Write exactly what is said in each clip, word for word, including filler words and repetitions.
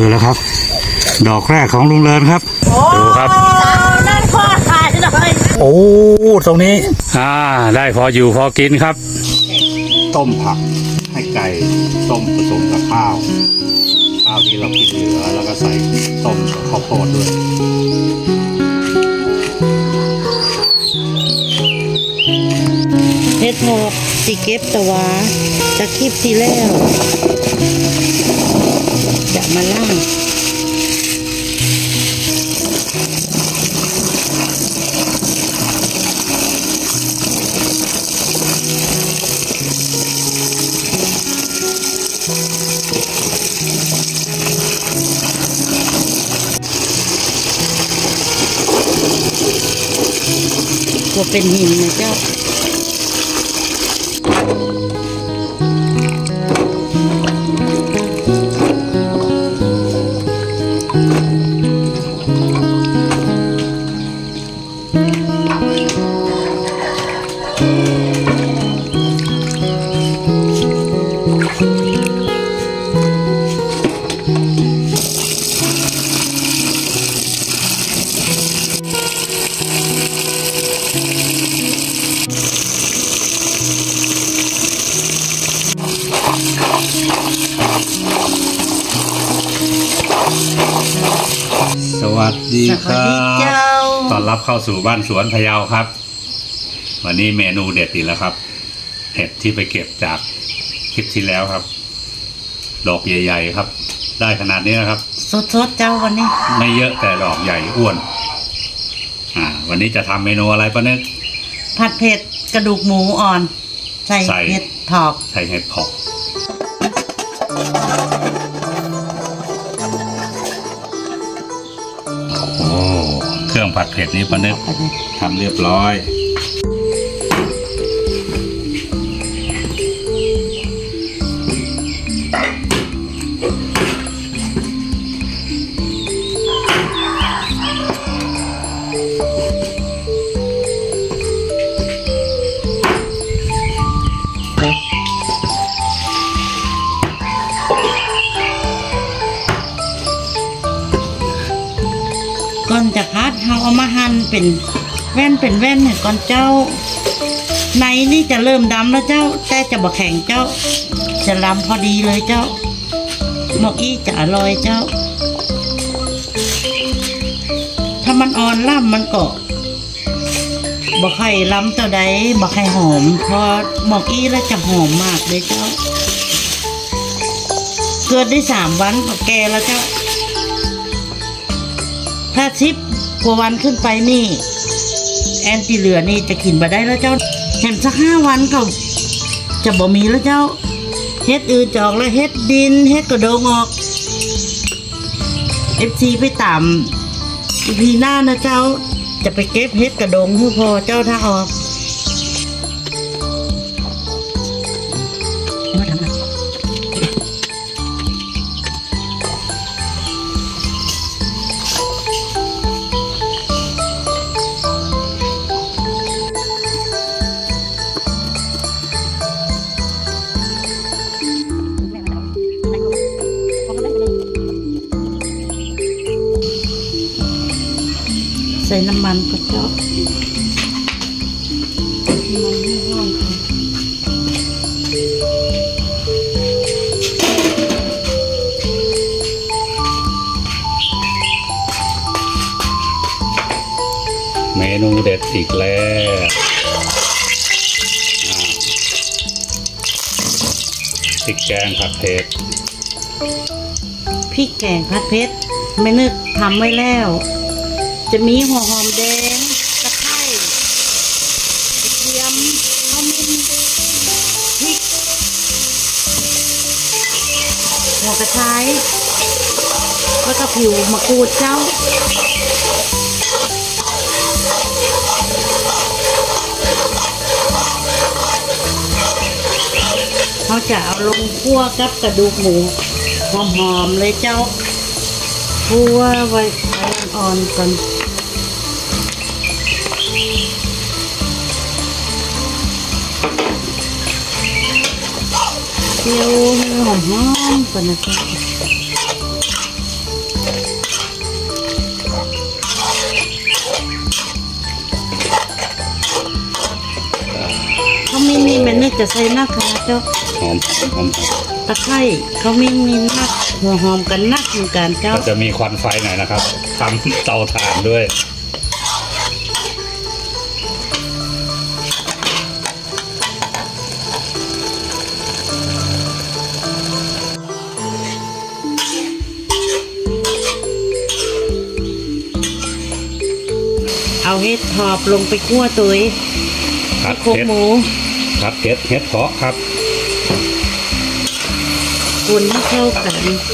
แล้วครับดอกแรกของลุงเลินครับดูครับนั่นพ่อถ่ายเลยโอ้ตรงนี้อ่าได้พออยู่พอกินครับต้มผักให้ไก่ต้มผสมกับข้าวข้าวที่เรากินเหลือแล้วก็ใส่ต้มกับข้าวโพดด้วยเฮ็ดหอกสีเก็บตะวาจะคลิปที่แล้วจะมาล่างก็เป็นหินนะเจ้าสวัสดีครับต้อนรับเข้าสู่บ้านสวนพะเยาครับวันนี้เมนูเด็ดอีกแล้วครับเห็ดที่ไปเก็บจากคลิปที่แล้วครับดอกใหญ่ๆครับได้ขนาดนี้นะครับสดๆเจ้าวันนี้ไม่เยอะแต่ดอกใหญ่อ้วนอ่าวันนี้จะทำเมนูอะไรป้านึกผัดเผ็ดกระดูกหมูอ่อนใส่เห็ดถอบใส่เห็ดถอบโอ้เครื่องผัดเผ็ดนี้ป้านึกทำเรียบร้อยก่อนจะพัดเราเอามาหั่นเป็นแว่นเป็นแว่นให้ก่อนเจ้าในนี่จะเริ่มดำแล้วเจ้าแต่จะบ่แข็งเจ้าจะลำพอดีเลยเจ้าหมกอี้จะอร่อยเจ้าถ้ามันอ่อนล่ำมันก็บ่ไข่ล้ำเจ้าใดบ่ไข่หอมพอหมกอี้แล้วจะหอมมากเลยเจ้าเกิดได้สามวันก็แก่แล้วเจ้าถ้าชิปกว่าวันขึ้นไปนี่แอนตีเหลือนี่จะกินมาได้แล้วเจ้าเห็นสักห้าวันก็จะบ่มีแล้วเจ้าเฮ็ดอื่นจอกแล้วเฮ็ดดินเฮ็ดกระโดงออกเอฟซีไปตามอีพีหน้านะเจ้าจะไปเก็บเฮ็ดกระโดงให้พอเจ้าถ้าออกใส่น้ำมันก็เจ้าเมนูเด็ดอีกแล้วพริกแกงผัดเผ็ดพริกแกงผัดเผ็ดไม่นึกทำไว้แล้วจะมีหัวหอมแดงตะไคร้กระเทียมขมิ้นพริกหัวกระชายแล้วก็ผิวมะกรูดเจ้าเขาจะเอาลงคั่วกับกระดูกหมูหอมๆเลยเจ้าคั่วไว้อ่อนๆก่อนเจียวให้หอมๆก่อนนะครับมิ้นนี่มันนึกจะใส่นักขนาดเจ้าหอมหอมตะไคร้เขามิ้นมีนักหัวหอมกันนักเหมือนกันเจ้าก็จะมีควันไฟหน่อยนะครับทำเตาถ่านด้วยเอาเห็ดหอบลงไปคั่วตัวผัดโครงเห็ดหมูผัดเห็ดเห็ดเพาะครับคนให้เข้ากัน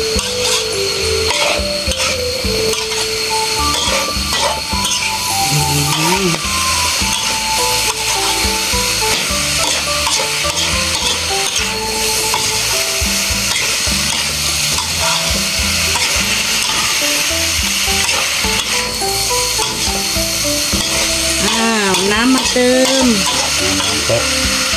อ้าวน้ำมาเติมน้ำซุป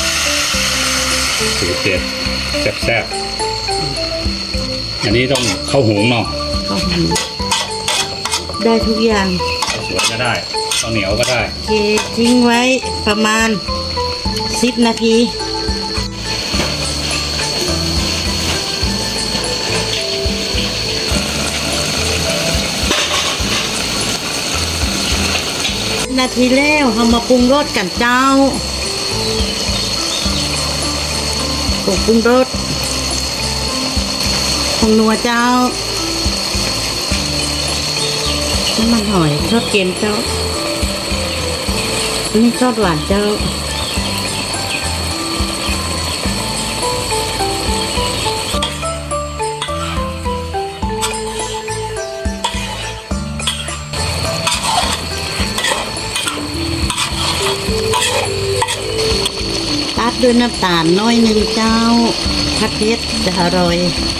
สูตรเด็ดแซ่บๆอันนี้ต้องข้าวหุงเนาะก็หูได้ทุกอย่างข้าวสวยก็ได้ข้าวเหนียวก็ได้โอเคทิ้งไว้ประมาณสิบนาทีนาทีแล้วเรามาปรุงรสกันเจ้าผงปรุงรสผงนัวเจ้าน้ำมันหอยทอดเค็มเจ้าอันนี่ทอดหวานเจ้าตัดด้วยน้ำตาลน้อยหนึ่งเจ้าผัดเผ็ดจะอร่อย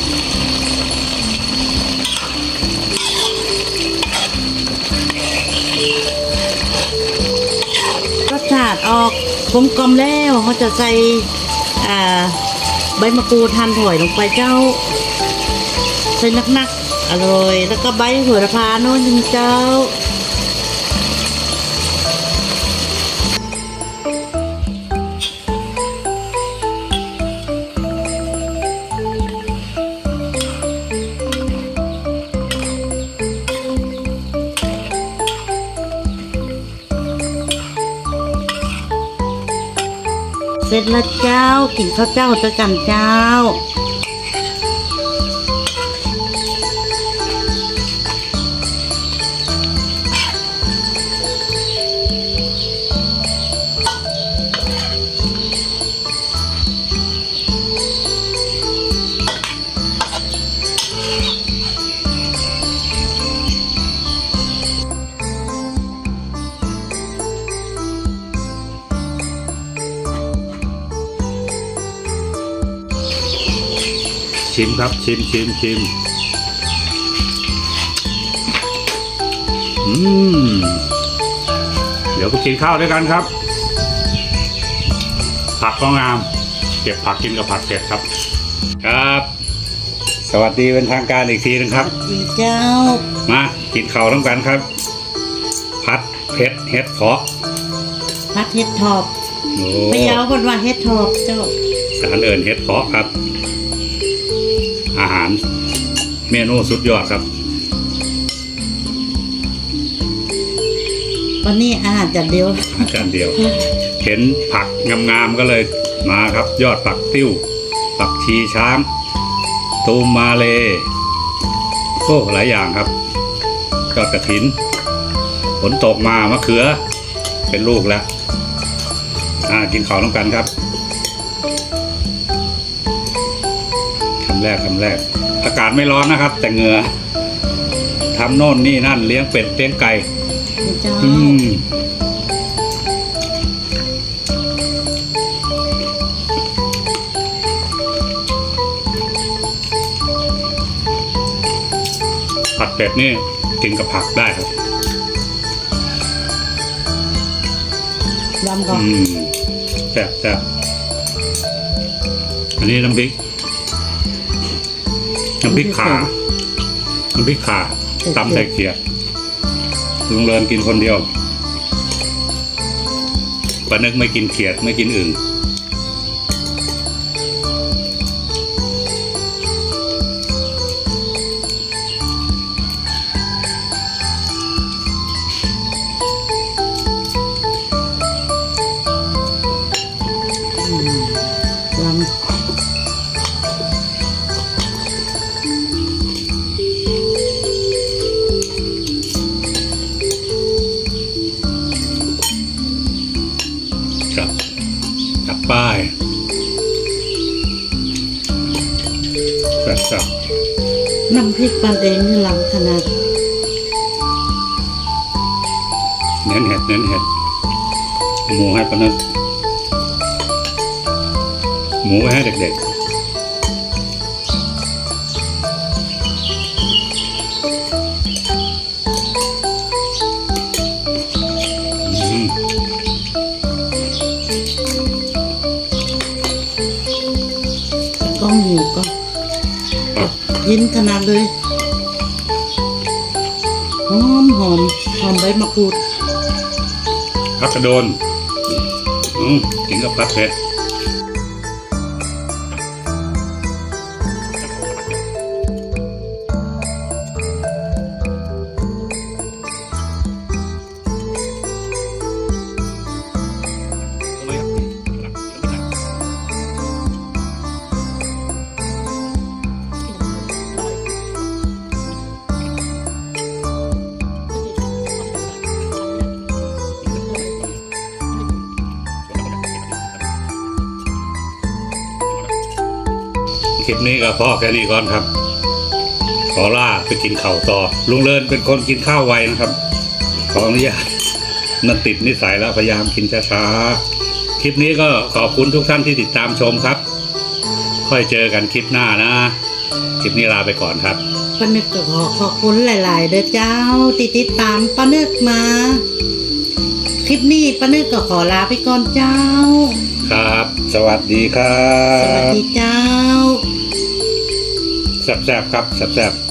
รสชาติออกกลมกลมแล้วเขาจะใส่อ่าใบมะกรูดหั่นถอยลงไปเจ้า ใส่นักๆอร่อยแล้วก็ใบโหระพาโน้นหนึ่งเจ้าเสร็จแล้วเจ้ากินข้าวเจ้าตะกันเจ้าชิมครับชิมชิมชิมอืมเดี๋ยวไปกินข้าวด้วยกันครับ ผักก็งามเก็บผักกินกับผักเผ็ดครับครับ สวัสดีเป็นทางการอีกทีนึงครับดีเจ้ามากินข้าวทั้งกันครับ ผัดเผ็ดเห็ดเพาะผัดเห็ดทอบโอ้ไปยาวคนว่าเห็ดทอบเจ้าสารเอิญเห็ดเพาะครับ อาหารเมนูสุดยอดครับวันนี้อาหารจัดเดียวอาจารย์เดียว เห็นผักงามๆก็เลยมาครับ ยอดผักติ้วผักชีช้างตูมมาเลโอ้หลายอย่างครับยอดกระถินฝนตกมามะเขือเป็นลูกแล้วอ่ากินข้าวน้ำกันครับคำแรกคำแรกอากาศไม่ร้อนนะครับ แต่เหงื่อทำโน่นนี่นั่นเลี้ยงเป็ดเลี้ยงไก่เจ้าอืมผัดเป็ดนี่กินกับผักได้ครับลำก่อนอืมแซ่บแซ่บอันนี้น้ำพริกน้ำพริกขาน้ำพริกขาตำใส่เขียดลุงเรินกินคนเดียวปานึกไม่กินเขียดไม่กินอื่นครับน้ำพริกปลาแดงนี่ล้ำขนาดเน้นเห็ดเน้นเห็ดหมูให้ปะนั้นหมูไว้ให้เด็กๆอืมกล้องหิวก็ครับยินขนาดเลยหอมหอมหอมใบมะกรูดผักกระโดนอืมกินกับผักเผ็ดคลิปนี้ก็พอแค่นี้ก่อนครับ ขอล่าไปกินข้าวต่อลุงเลินเป็นคนกินข้าวไวนะครับ ขออนุญาตมันติดนิสัยแล้วพยายามกินช้าๆคลิปนี้ก็ขอบคุณทุกท่านที่ติดตามชมครับ ค่อยเจอกันคลิปหน้านะ คลิปนี้ลาไปก่อนครับป้านึกก็ขอขอบคุณหลายๆเด้อเจ้าติดติดตามป้านึกมา คลิปนี้ป้านึกก็ขอลาไปก่อนเจ้าครับ สวัสดีครัสวัสบดีเจ้าแซ่บๆครับแซ่บๆ